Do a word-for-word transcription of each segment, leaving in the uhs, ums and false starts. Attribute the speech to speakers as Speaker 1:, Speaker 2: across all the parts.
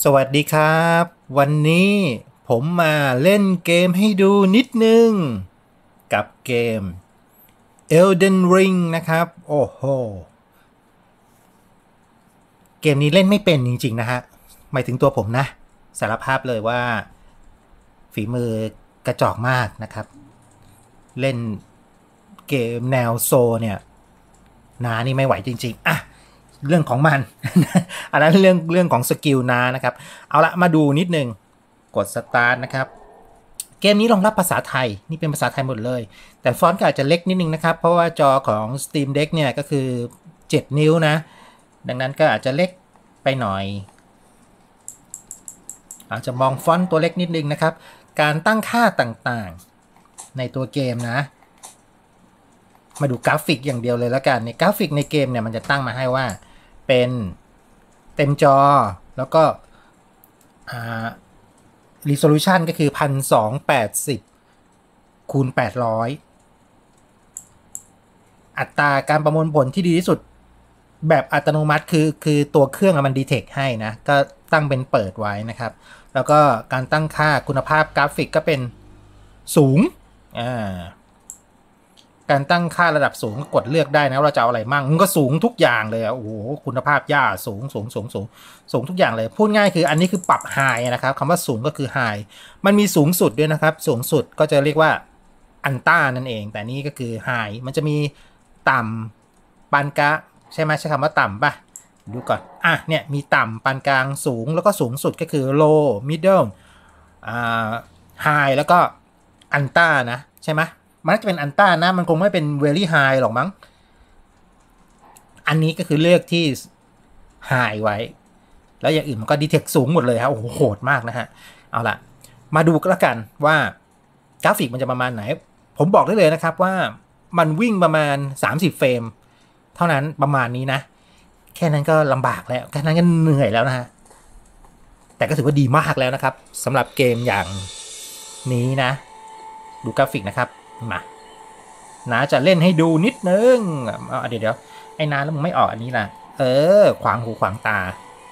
Speaker 1: สวัสดีครับวันนี้ผมมาเล่นเกมให้ดูนิดนึงกับเกม Elden Ring นะครับโอ้โหเกมนี้เล่นไม่เป็นจริงๆนะฮะหมายถึงตัวผมนะสารภาพเลยว่าฝีมือกระจอกมากนะครับเล่นเกมแนวโซเนี่ยนานี่ไม่ไหวจริงๆอ่ะเรื่องของมัน อันนั้นเรื่องเรื่องของสกิลนานะครับเอาละมาดูนิดนึงกดสตาร์ทนะครับเกมนี้รองรับภาษาไทยนี่เป็นภาษาไทยหมดเลยแต่ฟอนต์ก็อาจจะเล็กนิดนึงนะครับเพราะว่าจอของ Steam Deck เนี่ยก็คือเจ็ดนิ้วนะดังนั้นก็อาจจะเล็กไปหน่อยอาจจะมองฟอนต์ตัวเล็กนิดนึงนะครับการตั้งค่าต่างๆในตัวเกมนะมาดูกราฟิกอย่างเดียวเลยแล้วกันในกราฟิกในเกมเนี่ยมันจะตั้งมาให้ว่าเป็นเต็มจอแล้วก็อ่า resolution ก็คือ หนึ่งพันสองร้อยแปดสิบ คูณ แปดร้อย อัตราการประมวลผลที่ดีที่สุดแบบอัตโนมัติคือคือตัวเครื่องมันดีเทคให้นะก็ตั้งเป็นเปิดไว้นะครับแล้วก็การตั้งค่าคุณภาพกราฟิกก็เป็นสูงอ่าการตั้งค่าระดับสูงก็กดเลือกได้นะเราจะเอาอะไรมั่งมันก็สูงทุกอย่างเลยโอ้โหคุณภาพย่าสูงสูงสูงสูงสูงทุกอย่างเลยพูดง่ายคืออันนี้คือปรับไฮนะครับคำว่าสูงก็คือไฮมันมีสูงสุดด้วยนะครับสูงสุดก็จะเรียกว่าอันต้านั่นเองแต่นี่ก็คือไฮมันจะมีต่ำปานกลางใช่ไหมใช้คำว่าต่ำป่ะดูก่อนอ่ะเนี่ยมีต่ำปานกลางสูงแล้วก็สูงสุดก็คือ low middle อ่า high แล้วก็อันต้านะใช่ไหมมันจะเป็นอันต้านะมันคงไม่เป็น very high หรอกมั้งอันนี้ก็คือเลือกที่ high ไว้แล้วอย่างอื่นมันก็ detect สูงหมดเลยครับโอ้โหโหดมากนะฮะเอาล่ะมาดูก็แล้วกันว่ากราฟิกมันจะประมาณไหนผมบอกได้เลยนะครับว่ามันวิ่งประมาณสามสิบเฟรมเท่านั้นประมาณนี้นะแค่นั้นก็ลำบากแล้วแค่นั้นก็เหนื่อยแล้วนะฮะแต่ก็ถือว่าดีมากแล้วนะครับสำหรับเกมอย่างนี้นะดูกราฟิกนะครับมาน้าจะเล่นให้ดูนิดนึงเอาเดี๋ยวเดี๋ยวไอ้น้าแล้วมึงไม่ออกอันนี้ล่ะเออขวางหูขวางตา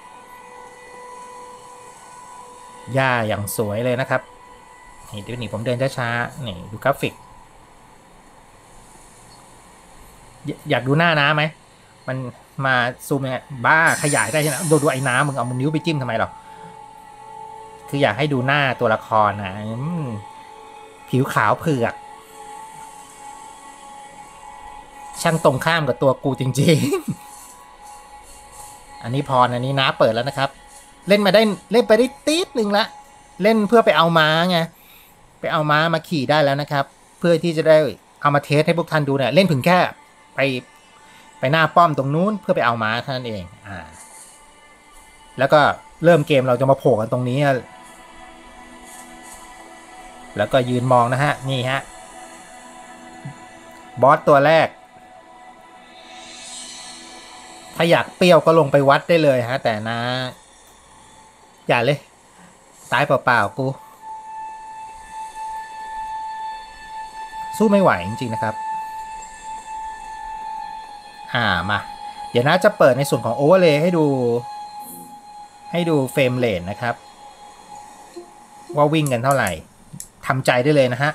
Speaker 1: หญ้าอย่างสวยเลยนะครับนี่เดี๋ยวนี่ผมเดินช้าๆนี่ดูกราฟิกอยากดูหน้าน้าไหมมันมาซูมยังไงบ้าขยายได้ใช่ไหมดูดูไอ้น้ามึงเอามือนิ้วไปจิ้มทำไมหรอคืออยากให้ดูหน้าตัวละครนะผิวขาวเผือกช่างตรงข้ามกับตัวกูจริงๆอันนี้พรอันนี้น้าเปิดแล้วนะครับเล่นมาได้เล่นไปได้ตีดนึงละเล่นเพื่อไปเอาม้าไงไปเอาม้ามาขี่ได้แล้วนะครับเพื่อที่จะได้เอามาเทสให้พวกท่านดูเนี่ยเล่นถึงแค่ไปไปหน้าป้อมตรงนู้นเพื่อไปเอาม้าเท่านั้นเองอ่าแล้วก็เริ่มเกมเราจะมาโผล่กันตรงนี้แล้วก็ยืนมองนะฮะนี่ฮะบอสตัวแรกถ้าอยากเปรี้ยวก็ลงไปวัดได้เลยฮะแต่นะอย่าเลยตายเปล่าๆกูสู้ไม่ไหวจริงๆนะครับอ่ามาเดี๋ยวนะจะเปิดในส่วนของโอเวอร์เลย์ให้ดูให้ดูเฟรมเรทนะครับว่าวิ่งกันเท่าไหร่ทำใจได้เลยนะฮะ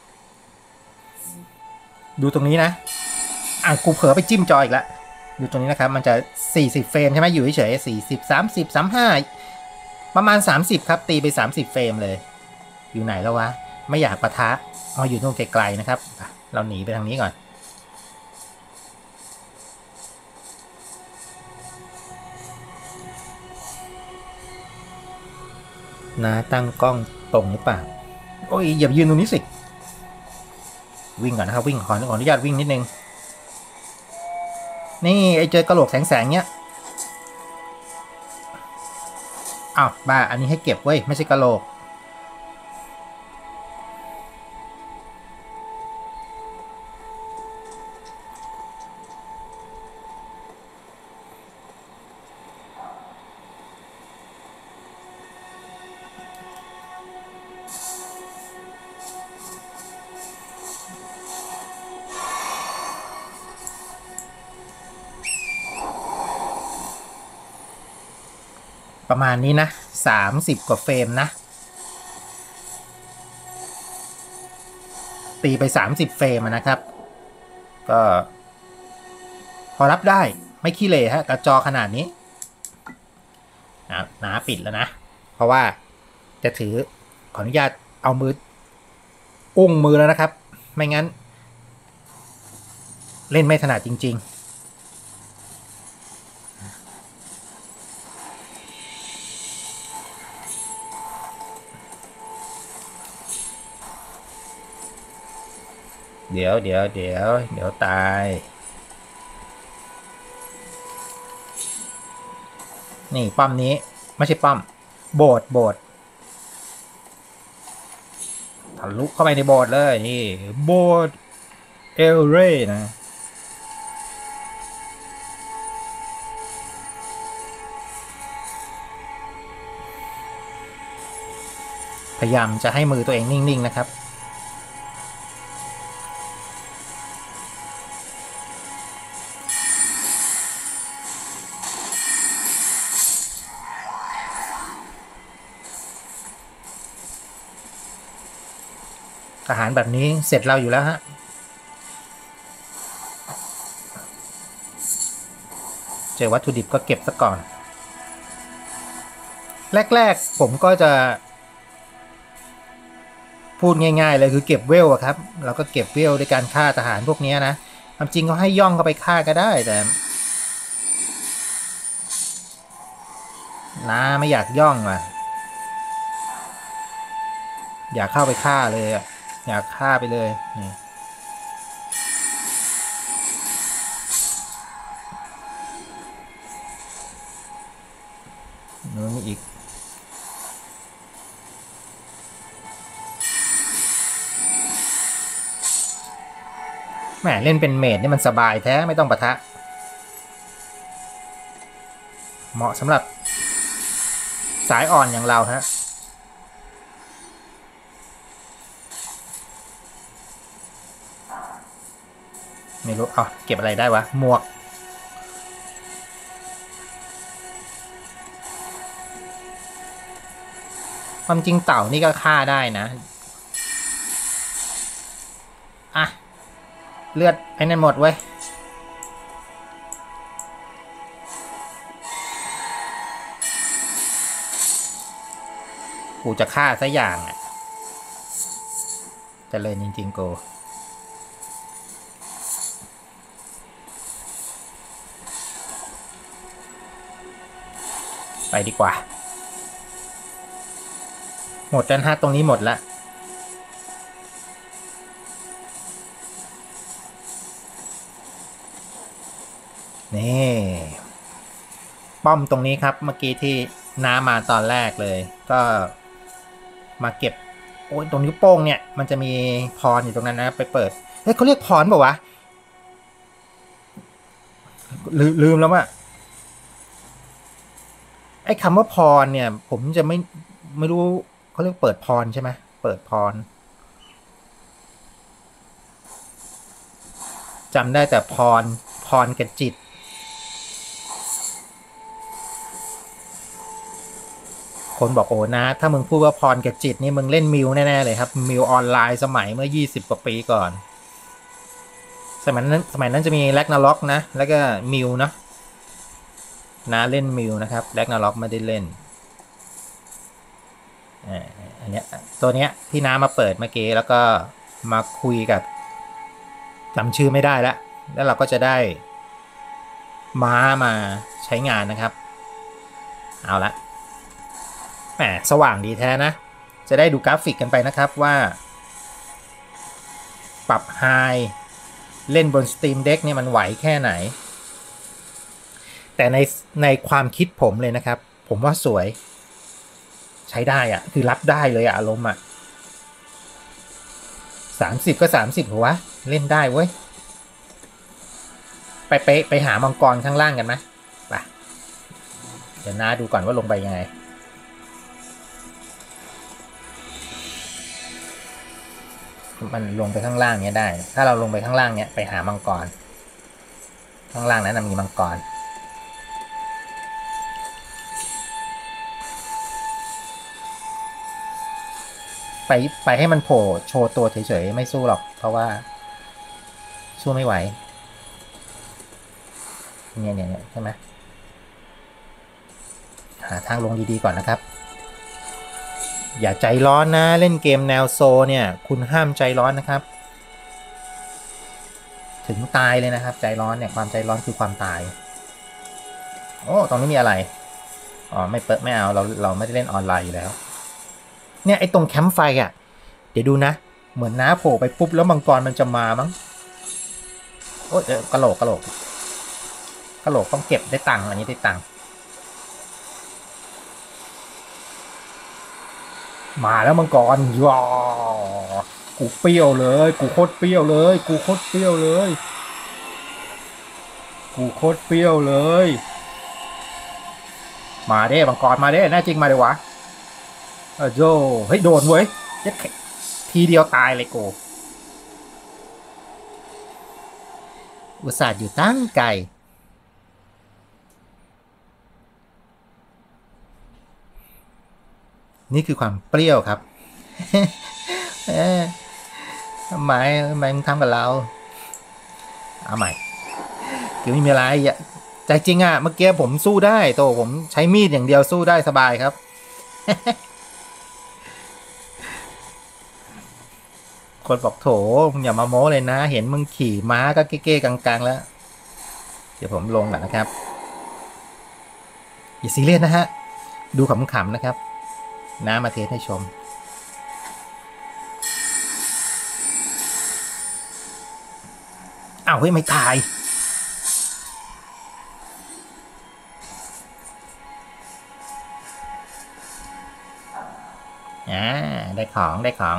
Speaker 1: ดูตรงนี้นะอ่ะกูเผลอไปจิ้มจออีกแล้วดูตรงนี้นะครับมันจะสี่สิบเฟรมใช่ไหมอยู่เฉยๆสี่สิบ สามสิบ สามสิบห้าประมาณสามสิบครับตีไปสามสิบเฟรมเลยอยู่ไหนแล้ววะไม่อยากปะทะอ๋ออยู่ตรงไกลๆนะครับเราหนีไปทางนี้ก่อนนะตั้งกล้องตรงหรือเปล่าโอ้ยอย่ายืนตรงนี้สิวิ่งก่อนนะครับวิ่งขอขออนุญาตวิ่งนิดนึงนี่ไอเจอกระโหลกแสงๆเนี้ยอ้าวบ้าอันนี้ให้เก็บเว้ยไม่ใช่กระโหลกประมาณนี้นะสามสิบกว่าเฟรมนะตีไปสามสิบเฟรมนะครับก็พอรับได้ไม่ขี้เหร่ฮะกระจอขนาดนี้นะน้าปิดแล้วนะเพราะว่าจะถือขออนุญาตเอามืออุ้งมือแล้วนะครับไม่งั้นเล่นไม่ถนัดจริงๆเดี๋ยวเดี๋ยวเดี๋ยวเดี๋ยวตายนี่ป้อมนี้ไม่ใช่ป้อมโบสถ์โบสถ์ทะลุเข้าไปในโบสถ์เลยนี่โบสถ์เอลเร่นะพยายามจะให้มือตัวเองนิ่งๆนะครับอาหารแบบนี้เสร็จเราอยู่แล้วฮะเจอวัตถุดิบก็เก็บซะก่อนแรกๆผมก็จะพูดง่ายๆเลยคือเก็บเวลอะครับเราก็เก็บเวลด้วยการฆ่าทหารพวกนี้นะความจริงเขาให้ย่องเข้าไปฆ่าก็ได้แต่น้าไม่อยากย่องอ่ะอยากเข้าไปฆ่าเลยอ่ะอยากฆ่าไปเลยนี่นู้นอีกแหมเล่นเป็นเมจนี่มันสบายแท้ไม่ต้องปะทะเหมาะสำหรับสายอ่อนอย่างเราฮะไม่รู้อ๋อเก็บอะไรได้วะหมวกความจริงเต่านี่ก็ฆ่าได้นะอ่ะเลือดไอ้นั่นหมดเว้ยกูจะฆ่าซะอย่างอ่ะจะเลยจริงๆกูไปดีกว่าหมดแล้วฮะตรงนี้หมดละนี่ป้อมตรงนี้ครับเมื่อกี้ที่น้ามาตอนแรกเลยก็มาเก็บโอ้ยตรงนิ้วโป้งเนี่ยมันจะมีพรอยู่ตรงนั้นนะไปเปิดเฮ้ยเขาเรียกพรเปล่าวะลืมลืมแล้วอะไอ้คำว่าพรเนี่ยผมจะไม่ไม่รู้เขาเรียกเปิดพรใช่ไหมเปิดพรจำได้แต่พรพรกับจิตคนบอกโอ้นะถ้ามึงพูดว่าพรกับจิตนี่มึงเล่นมิวแน่ๆเลยครับมิวออนไลน์สมัยเมื่อยี่สิบกว่าปีก่อนสมัยนั้นสมัยนั้นจะมีแร็กนาล็อกนะแล้วก็มิวเนาะนะเล่นมิวนะครับแร็กนาล็อกไม่ได้เล่นอันเนี้ยตัวเนี้ยที่น้ามาเปิดเมื่อกี้แล้วก็มาคุยกับจำชื่อไม่ได้แล้วแล้วเราก็จะได้ม้ามาใช้งานนะครับเอาละแหมสว่างดีแท้นะจะได้ดูกราฟิกกันไปนะครับว่าปรับไฮเล่นบน Steam Deck เนี่ยมันไหวแค่ไหนแต่ในในความคิดผมเลยนะครับผมว่าสวยใช้ได้อะคือรับได้เลยอะอารมณ์อะสามสิบก็สามสิบหัวเล่นได้เว้ยไปไปไปหามังกรข้างล่างกันไหมไปเดี๋ยวน้าดูก่อนว่าลงไปยังไงมันลงไปข้างล่างเนี้ยได้ถ้าเราลงไปข้างล่างเนี้ยไปหามังกรข้างล่างนั้นมีมังกรไปไปให้มันโผล่โชว์ตัวเฉยๆไม่สู้หรอกเพราะว่าสู้ไม่ไหวเนี่ยเนี่ยใช่ไหมหาทางลงดีๆก่อนนะครับอย่าใจร้อนนะเล่นเกมแนวโซเนี่ยคุณห้ามใจร้อนนะครับถึงตายเลยนะครับใจร้อนเนี่ยความใจร้อนคือความตายโอ้ตรงนี้มีอะไรอ๋อไม่เปิดไม่เอาเราเราไม่ได้เล่นออนไลน์อยู่แล้วเนี่ยไอ้ตรงแคมป์ไฟอ่ะเดี๋ยวดูนะเหมือนน้าโผล่ไปปุ๊บแล้วมังกรมันจะมามั้งโอ้ยกระโหลกกระโหลกกระโหลกต้องเก็บได้ตังค์อันนี้ได้ตังค์มาแล้วมังกรว้ากูเปรี้ยวเลยกูโคตรเปรี้ยวเลยกูโคตรเปรี้ยวเลยกูโคตรเปรี้ยวเลยมาเด้มังกรมาเด้แน่จริงมาเลยวะเออโจเฮ้ยโดนเว้ยทีเดียวตายเลยกูอุตส่าห์อยู่ตั้งไกลนี่คือความเปรี้ยวครับทำไมทำไมมึงทำกับเราเอาใหม่คือไม่มีอะไรใจจริงอ่ะเมื่อกี้ผมสู้ได้โตผมใช้มีดอย่างเดียวสู้ได้สบายครับคนบอกโถมึงอย่ามาโม้เลยนะเห็นมึงขี่ม้าก็เก้ๆกังๆแล้วเดี๋ยวผมลงก่อนนะครับอย่าซีเรียสนะฮะดูขำๆนะครับน้ามาเทสให้ชมอ้าวเฮ้ยไม่ตายอ่าได้ของได้ของ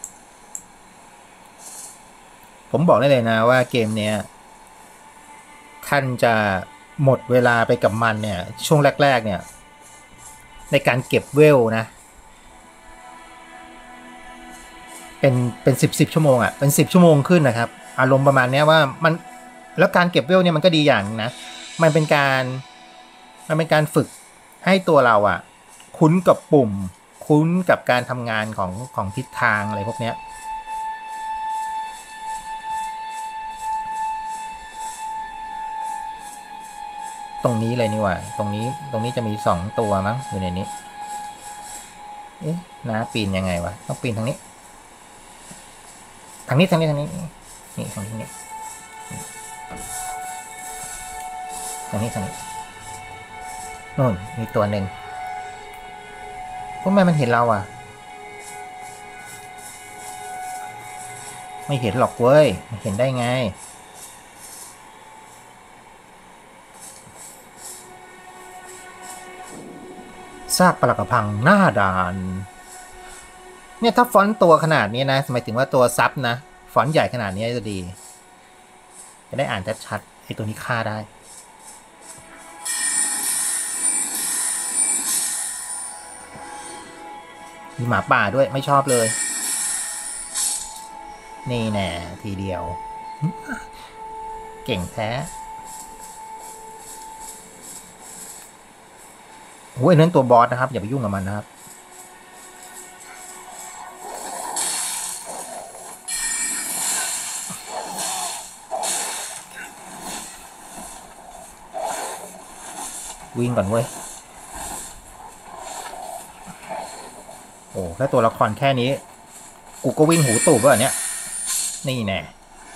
Speaker 1: ผมบอกได้เลยนะว่าเกมเนี้ยท่านจะหมดเวลาไปกับมันเนี่ยช่วงแรกๆเนี่ยในการเก็บเวลนะเป็นเป็นสิบสิบชั่วโมงอ่ะเป็นสิบชั่วโมงขึ้นนะครับอารมณ์ประมาณนี้ว่ามันแล้วการเก็บเวลเนี่ยมันก็ดีอย่างนะมันเป็นการมันเป็นการฝึกให้ตัวเราอ่ะคุ้นกับปุ่มคุ้นกับการทำงานของของทิศทางอะไรพวกเนี้ยตรงนี้เลยนี่ว่าตรงนี้ตรงนี้จะมีสองตัวมั้งอยู่ในนี้เอ๊ะน้าปีนยังไงวะต้องปีนทางนี้ทางนี้ทางนี้ทางนี้นี่ทางนี้นี่ทางนี้ทางนี้นู่นมีตัวหนึ่งพวกแม่มันเห็นเราอ่ะไม่เห็นหรอกเว้ยเห็นได้ไงซากปลักหักพังหน้าด่านเนี่ยถ้าฟอนต์ตัวขนาดนี้นะหมายถึงว่าตัวซับนะฟอนต์ใหญ่ขนาดนี้จะดีจะได้อ่านชัดๆไอ้ตัวนี้ฆ่าได้มีหมาป่าด้วยไม่ชอบเลยนี่แน่ทีเดียวเก่งแท้โอ้ยนั่นตัวบอสนะครับอย่าไปยุ่งกับมันนะครับวิ่งก่อนเว้ยโอ้แค่ตัวละครแค่นี้กูก็วิ่งหูตูบแล้วเนี่ยนี่แน่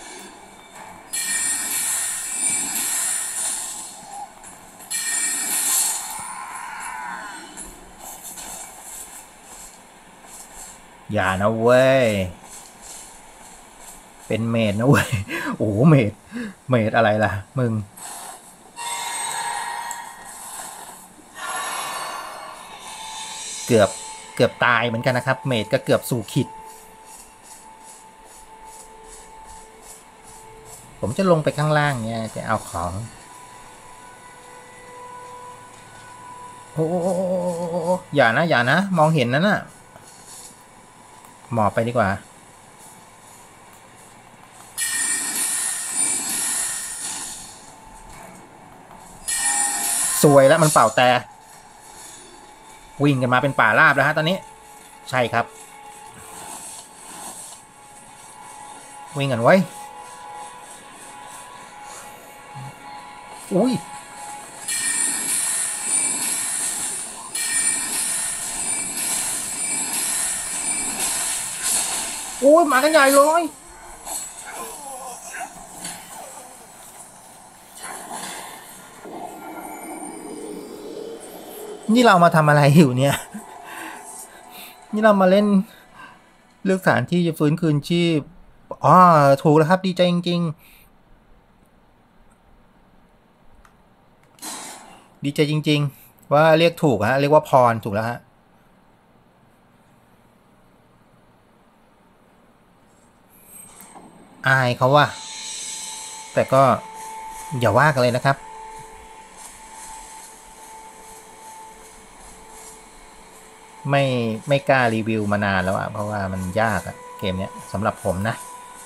Speaker 1: อย่านะเว้ยเป็นเมดนะเว้ยโอ้เมดเมดอะไรล่ะมึงเกือบเกือบตายเหมือนกันนะครับเมดก็เกือบสู่ขิดผมจะลงไปข้างล่างเนี่ยจะเอาของโอ้อย่านะอย่านะมองเห็นนั่นน่ะหมอบไปดีกว่าสวยแล้วมันเป่าแต่วิ่งกันมาเป็นป่าราบแล้วฮะตอนนี้ใช่ครับวิ่งกันไว้อุ้ยโอ้ยมากันใหญ่เลยนี่เรามาทำอะไรอยู่เนี่ยนี่เรามาเล่นเลือกสถานที่จะฟื้นคืนชีพอ๋อถูกแล้วครับดีใจจริงๆดีใจจริงๆว่าเรียกถูกฮะเรียกว่าพรถูกแล้วฮะอายเขาว่าแต่ก็อย่าว่ากันเลยนะครับไม่ไม่กล้ารีวิวมานานแล้วอะเพราะว่ามันยากอะเกมเนี้ยสำหรับผมนะ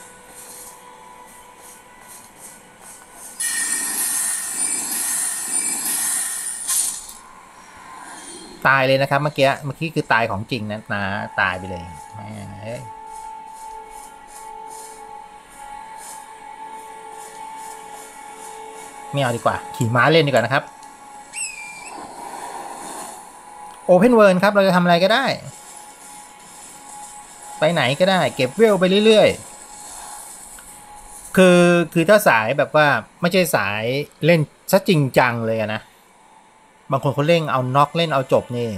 Speaker 1: ตายเลยนะครับเมื่อกี้เมื่อกี้คือตายของจริงนะนะตายไปเลยแม่เอ้ยไม่เอาดีกว่าขี่ม้าเล่นดีกว่านะครับโอเพนเวิร์ครับเราจะทำอะไรก็ได้ไปไหนก็ได้เก็บเวลไปเรื่อยๆคือคือถ้าสายแบบว่าไม่ใช่สายเล่นซะจริงจังเลยนะบางคนเขาเล่นเอาน็อกเล่นเอาจบนี่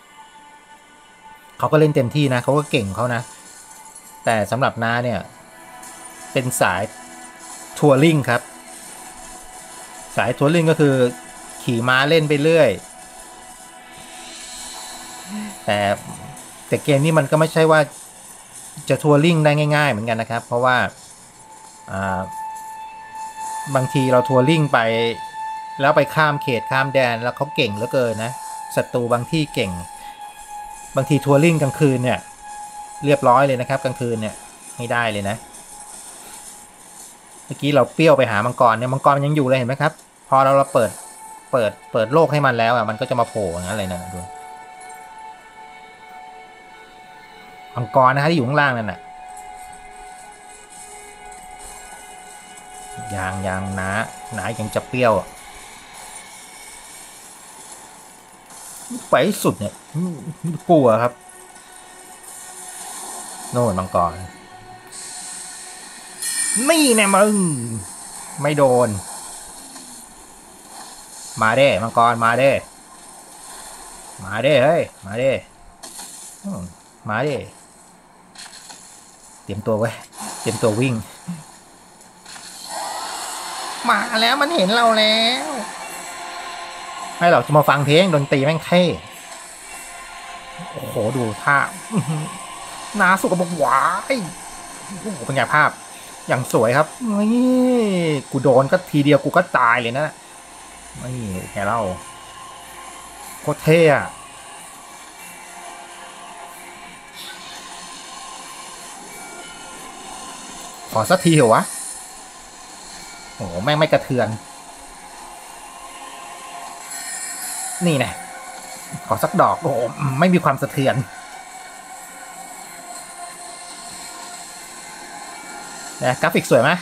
Speaker 1: เขาก็เล่นเต็มที่นะเขาก็เก่งเขานะแต่สำหรับน้าเนี่ยเป็นสายทัวริงครับสายทัวริงก็คือขี่ม้าเล่นไปเรื่อยแต่แต่เกมนี้มันก็ไม่ใช่ว่าจะทัวริงได้ง่ายๆเหมือนกันนะครับเพราะว่าบางทีเราทัวริงไปแล้วไปข้ามเขตข้ามแดนแล้วเขาเก่งเหลือเกินนะศัตรูบางที่เก่งบางทีทัวริงกลางคืนเนี่ยเรียบร้อยเลยนะครับกลางคืนเนี่ยไม่ได้เลยนะเมื่อกี้เราเปรี้ยวไปหามังกรเนี่ยมังกรมันยังอยู่เลยเห็นไหมครับพอเราเราเปิดเปิดเปิดโลกให้มันแล้วอ่ะมันก็จะมาโผล่อย่างนั้นเลยนะดูมังกรนะฮะที่อยู่ข้างล่างนั่นน่ะยางยางหนาหนายังจะเปรี้ยวไปสุดเนี่ยกลัวครับโน่นมังกรนี่แน่มึงไม่โดนมาเด้มังกรมาเด้มาเด้เฮ้ยมาเด้มาเด้เตรียมตัวไว้เตรียมตัววิ่งมาแล้วมันเห็นเราแล้วให้เราจะมาฟังเพลงดนตรีแม่งเท่โอ้โหดูท่านาสุกบอกหวายโอ้โหเป็นไงภาพอย่างสวยครับนี่กูโดนก็ทีเดียวกูก็ตายเลยนะนี่แกเล่าโคตรเท่อะขอสักทีเหรอวะโอ้โหแม่งไม่กระเทือนนี่นะขอสักดอกโอ้โหไม่มีความสะเทือนนะกราฟิกสวยไหม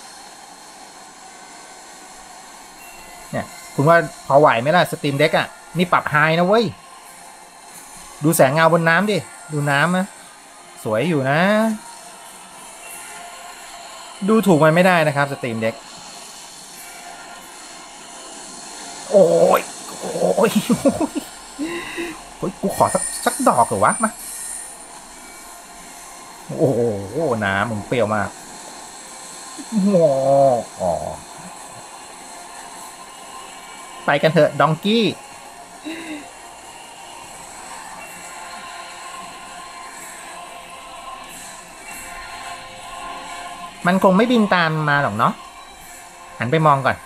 Speaker 1: เนี่ยคุณว่าพอไหวไหมล่ะสตรีมเด็กอ่ะนี่ปรับไฮนะเว้ยดูแสงเงาบนน้ำดิดูน้ำนะสวยอยู่นะดูถูกมันไม่ได้นะครับสตรีมเด็กโอ้ยโอ้ยโอ้ยกูขอสักสักดอกเหรอวะมาโอ้โหน้ำมึงเปรี้ยวมากโอ้อ๋อไปกันเถอะดองกี้มันคงไม่บินตามมาหรอกเนาะหันไปมองก่อน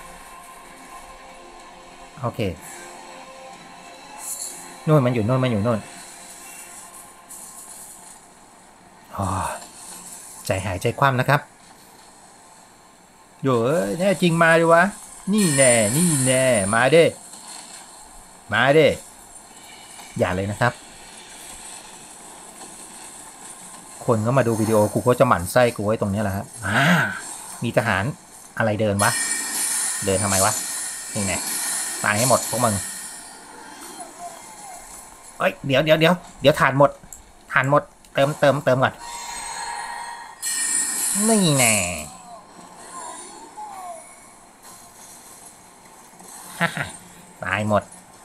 Speaker 1: โอเคนู่นมันอยู่นู่นมันอยู่นู่นอ๋อใจหายใจคว่ำนะครับโย่เอ้ยแน่จริงมาดิวะนี่แน่นี่แน่มาเด้มาเด้อย่าเลยนะครับโคคนก็มาดูวิดีโอกูก็จะหมั่นไส้กูไว้ตรงนี้แหละครับอ่ามีทหารอะไรเดินวะเดินทำไมวะนี่ไงตายให้หมดพวกมึงเอ้ยเดี๋ยวเดี๋ยวเดี๋ยวเดี๋ยวถ่านหมดถ่านหมดเติมเติมเติมก่อนนี่แน่ฮ่าฮ่าตายหมด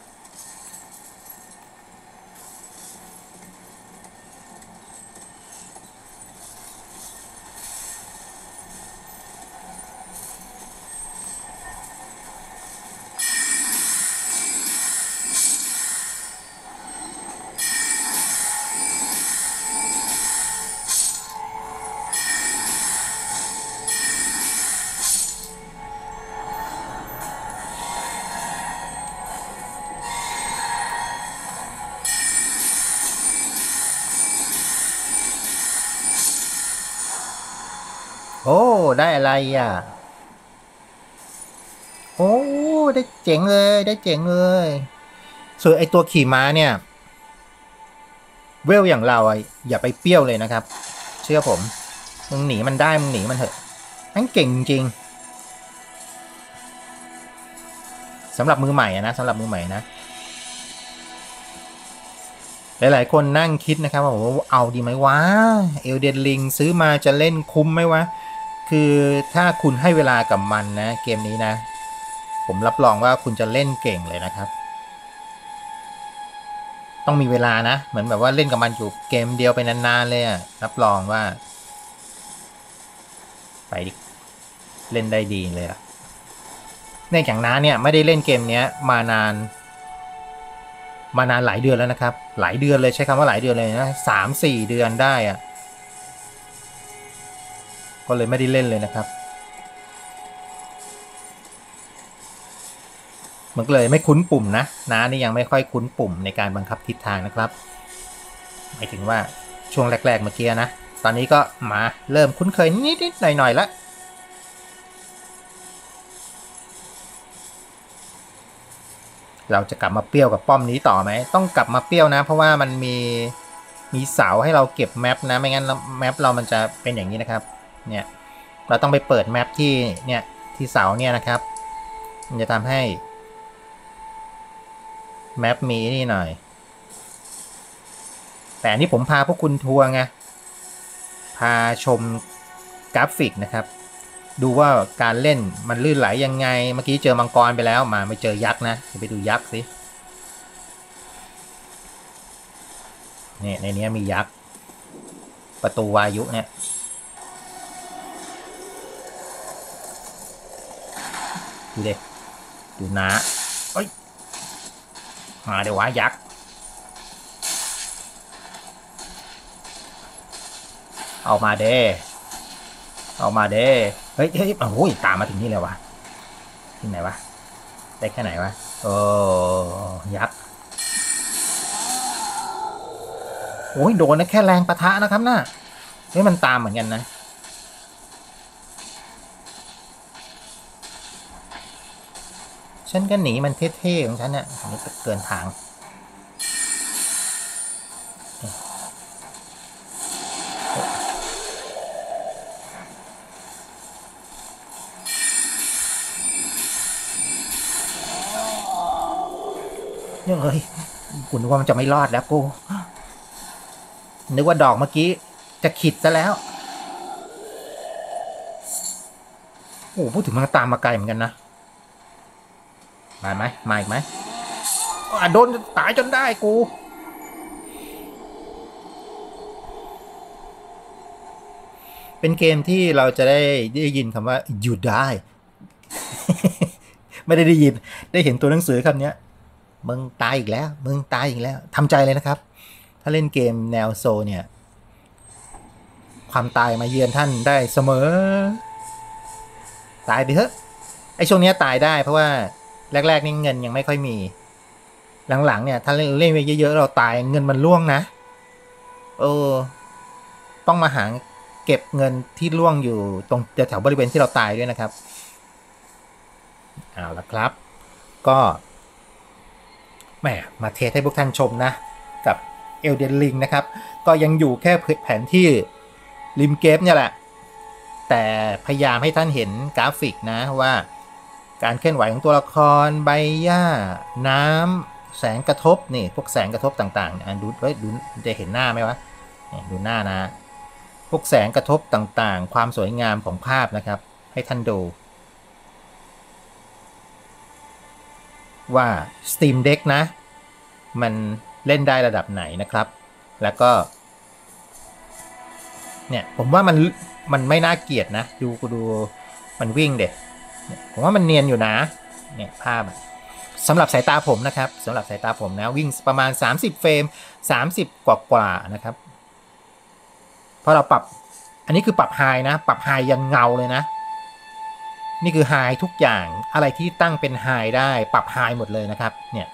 Speaker 1: โอ้ได้อะไรอ่ะโอ้ได้เจ๋งเลยได้เจ๋งเลยส่วนไอตัวขี่ม้าเนี่ยเวลอย่างเราอ่ะอย่าไปเปรี้ยวเลยนะครับเชื่อผมมึงหนีมันได้มึงหนีมันเถอะมันเก่งจริงสำหรับมือใหม่นะสำหรับมือใหม่นะหลายๆคนนั่งคิดนะครับว่าเอาดีไหมวะเอลเดนริงซื้อมาจะเล่นคุ้มไหมวะคือถ้าคุณให้เวลากับมันนะเกมนี้นะผมรับรองว่าคุณจะเล่นเก่งเลยนะครับต้องมีเวลานะเหมือนแบบว่าเล่นกับมันอยู่เกมเดียวไปนานๆเลยอะรับรองว่าไปดิเล่นได้ดีเลยอะในอย่างน้าเนี่ยไม่ได้เล่นเกมนี้มานานมานานหลายเดือนแล้วนะครับหลายเดือนเลยใช้คำว่าหลายเดือนเลยนะสามสี่เดือนได้อะก็เลยไม่ได้เล่นเลยนะครับมันก็เลยไม่คุ้นปุ่มนะน้านี่ยังไม่ค่อยคุ้นปุ่มในการบังคับทิศทางนะครับหมายถึงว่าช่วงแรกๆเมื่อกี้นะตอนนี้ก็มาเริ่มคุ้นเคยนิดๆหน่อยๆแล้วเราจะกลับมาเปรี้ยวกับป้อมนี้ต่อไหมต้องกลับมาเปรี้ยวนะเพราะว่ามันมีมีเสาให้เราเก็บแมปนะไม่งั้นแมปเรามันจะเป็นอย่างนี้นะครับเนี่ยเราต้องไปเปิดแมปที่เนี่ยที่เสาเนี่ยนะครับมันจะทำให้แมปมีนี่หน่อยแต่อันนี้ผมพาพวกคุณทัวร์ไงพาชมกราฟิกนะครับดูว่าการเล่นมันลื่นไหลยังไงเมื่อกี้เจอมังกรไปแล้วมาไม่เจอยักษ์นะไปดูยักษ์สิเนี่ยในนี้มียักษ์ประตูวายุเนี่ยดูดิดูนะเอ้ยมาเดี๋ยววะยักษ์เอามาเด้เอามาเด้เฮ้ยเฮ้ยโอ้ยตามมาถึงนี่เลยวะที่ไหนวะได้แค่ไหนวะโอ้ยักษ์โอ้ยโดนนะแค่แรงปะทะนะครับน่ะเฮ้ยมันตามเหมือนกันนะฉันก็หนีมันเท่ๆของฉันเนี่ยนี่เกินทางเฮ้ยกูนึกว่ามันจะไม่รอดแล้วกูนึกว่าดอกเมื่อกี้จะขิดซะแล้วโอ้พูดถึงมันตามมาไกลเหมือนกันนะมาไหมมาอีกไหมโดนตายจนได้กูเป็นเกมที่เราจะได้ได้ยินคำว่าอยู่ได้ไม่ได้ได้ยินได้เห็นตัวหนังสือคำนี้มึงตายอีกแล้วมึงตายอีกแล้วทำใจเลยนะครับถ้าเล่นเกมแนวโซเนี่ยความตายมาเยือนท่านได้เสมอตายไปเถอะไอ้ช่วงนี้ตายได้เพราะว่าแรกๆนี่เงินยังไม่ค่อยมีหลังๆเนี่ยถ้าเล่นเล่นไปเยอะๆเราตายเงินมันล่วงนะเออต้องมาหาเก็บเงินที่ล่วงอยู่ตรงแถวบริเวณที่เราตายด้วยนะครับเอาละครับก็แหมมาเทสให้พวกท่านชมนะกับ Elden Ring นะครับก็ยังอยู่แค่แผนที่ริมเกมเนี่ยแหละแต่พยายามให้ท่านเห็นกราฟิกนะว่าการเคลื่อนไหวของตัวละครใบหญ้าน้ำแสงกระทบนี่พวกแสงกระทบต่างๆดูเฮ้ยดูจะเห็นหน้าไหมวะดูหน้านะพวกแสงกระทบต่างๆความสวยงามของภาพนะครับให้ท่านดูว่า Steam Deck นะมันเล่นได้ระดับไหนนะครับแล้วก็เนี่ยผมว่ามันมันไม่น่าเกลียดนะดูกูดูมันวิ่งเด็ดผมว่ามันเนียนอยู่นะเนี่ยภาพสำหรับสายตาผมนะครับสำหรับสายตาผมนะวิ่งประมาณสามสิบเฟรมสามสิบกว่ากว่านะครับเพราะเราปรับอันนี้คือปรับไฮนะปรับไฮยันเงาเลยนะนี่คือไฮทุกอย่างอะไรที่ตั้งเป็นไฮได้ปรับไฮหมดเลยนะครับเนี่ย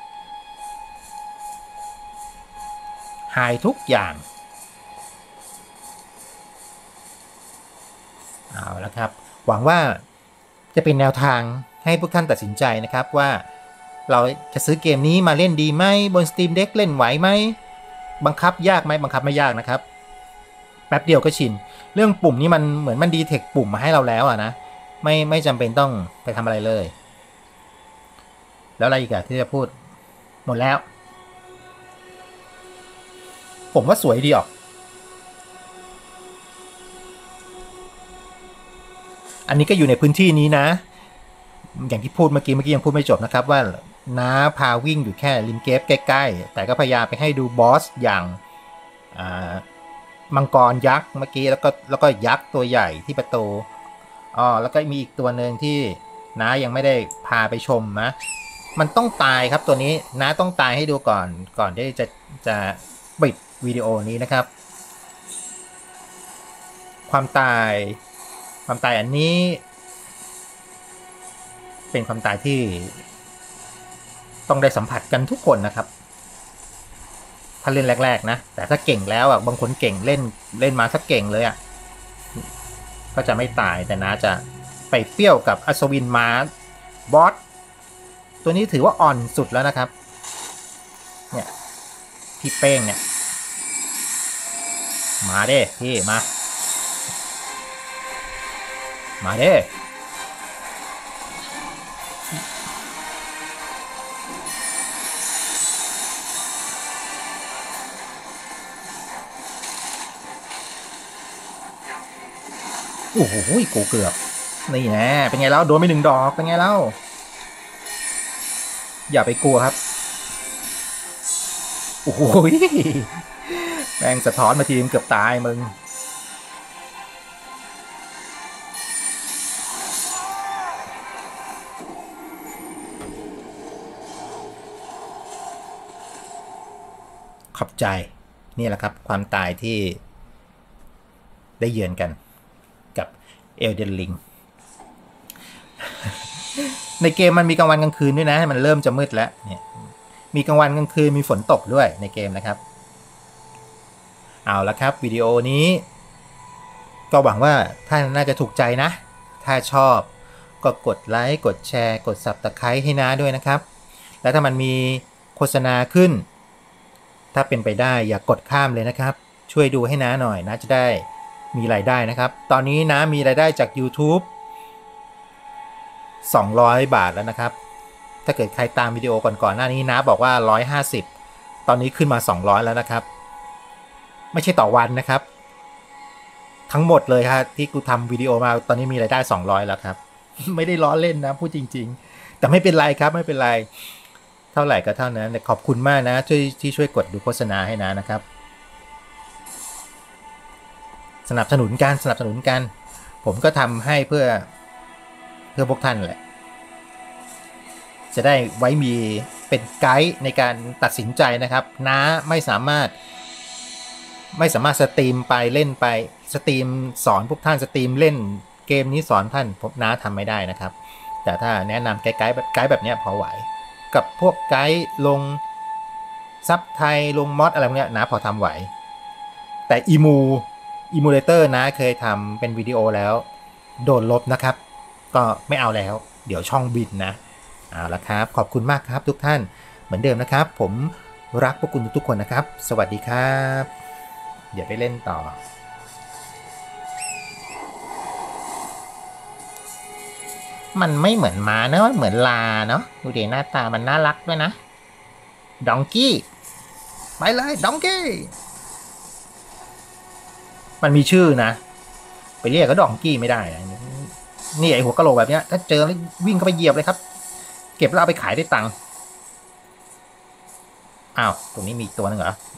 Speaker 1: ไฮทุกอย่างเอาละครับหวังว่าจะเป็นแนวทางให้พวกท่านตัดสินใจนะครับว่าเราจะซื้อเกมนี้มาเล่นดีไหมบน Steam Deck เล่นไหวไหมบังคับยากไหมบังคับไม่ยากนะครับแป๊บเดียวก็ชินเรื่องปุ่มนี้มันเหมือนมันดีเทคปุ่มมาให้เราแล้วอะนะไม่ไม่จำเป็นต้องไปทำอะไรเลยแล้วอะไรอีกอะที่จะพูดหมดแล้วผมว่าสวยดีออกอันนี้ก็อยู่ในพื้นที่นี้นะอย่างที่พูดเมื่อกี้เมื่อกี้ยังพูดไม่จบนะครับว่าน้าพาวิ่งอยู่แค่ริมเกฟใกล้ๆแต่ก็พยายามไปให้ดูบอสอย่างมังกรยักษ์เมื่อกี้แล้วก็แล้วก็ยักษ์ตัวใหญ่ที่ประตูอ๋อแล้วก็มีอีกตัวหนึ่งที่น้ายังไม่ได้พาไปชมนะมันต้องตายครับตัวนี้น้าต้องตายให้ดูก่อนก่อนที่จะจะปิดวิดีโอนี้นะครับความตายความตายอันนี้เป็นความตายที่ต้องได้สัมผัสกันทุกคนนะครับถ้าเล่นแรกๆนะแต่ถ้าเก่งแล้วอ่ะบางคนเก่งเล่นเล่นมาสักเก่งเลยอ่ะก็จะไม่ตายแต่นะจะไปเปรี้ยวกับอัศวินม้าบอสตัวนี้ถือว่าอ่อนสุดแล้วนะครับเนี่ยพี่เป้งเนี่ยมาเด้พี่มามาเด้โอ้โหกูเกือบนี่แน่เป็นไงแล้วโดนไปหนึ่งดอกเป็นไงแล้วอย่าไปกลัวครับโอ้โหแม่งสะท้อนมาทีมเกือบตายมึงขอบใจนี่แหละครับความตายที่ได้เยือนกันกับ Elden Ring ในเกมมันมีกลางวันกลางคืนด้วยนะมันเริ่มจะมืดแล้วเนี่ยมีกลางวันกลางคืนมีฝนตกด้วยในเกมนะครับเอาละครับวิดีโอนี้ก็หวังว่าท่านน่าจะถูกใจนะถ้าชอบก็กดไลค์กดแชร์กด ซับสไครบ์ ให้น้าด้วยนะครับแล้วถ้ามันมีโฆษณาขึ้นถ้าเป็นไปได้อย่ากกดข้ามเลยนะครับช่วยดูให้น้าหน่อยน้าจะได้มีรายได้นะครับตอนนี้น้ามีรายได้จาก YouTube สองร้อยบาทแล้วนะครับถ้าเกิดใครตามวิดีโอก่อนๆหน้านี้น้าบอกว่าหนึ่งร้อยห้าสิบตอนนี้ขึ้นมาสองร้อยแล้วนะครับไม่ใช่ต่อวันนะครับทั้งหมดเลยครับที่กูทำวิดีโอมาตอนนี้มีรายได้สองร้อยแล้วครับไม่ได้ล้อเล่นนะพูดจริงๆแต่ไม่เป็นไรครับไม่เป็นไรเท่าไหร่ก็เท่านั้นขอบคุณมากนะช่วยที่ช่วยกดดูโฆษณาให้นะนะครับสนับสนุนการสนับสนุนกันผมก็ทำให้เพื่อเพื่อพวกท่านแหละจะได้ไว้มีเป็นไกด์ในการตัดสินใจนะครับน้าไม่สามารถไม่สามารถสตรีมไปเล่นไปสตรีมสอนพวกท่านสตรีมเล่นเกมนี้สอนท่านผมน้าทำไม่ได้นะครับแต่ถ้าแนะนำไกด์แบบไกด์แบบนี้พอไหวกับพวกไกด์ลงซับไทยลงมอดอะไรพวกนี้น้าพอทำไหวแต่อีมูอิมูเลเตอร์นะเคยทำเป็นวิดีโอแล้วโดนลบนะครับก็ไม่เอาแล้วเดี๋ยวช่องบินนะเอาละครับขอบคุณมากครับทุกท่านเหมือนเดิมนะครับผมรักพวกคุณทุกๆคนนะครับสวัสดีครับเดี๋ยวไปเล่นต่อมันไม่เหมือนม้านะมันเหมือนลาเนาะดูดิหน้าตามันน่ารักด้วยนะดองกี้ไปเลยดองกี้มันมีชื่อนะไปเรียกก็ดองกี้ไม่ได้นะนี่ไอหัวกะโหลกแบบเนี้ยถ้าเจอแล้ววิ่งเข้าไปเหยียบเลยครับเก็บแล้วเอาไปขายได้ตังค์อ้าวตรงนี้มีอีกตัวหนึงเหรอ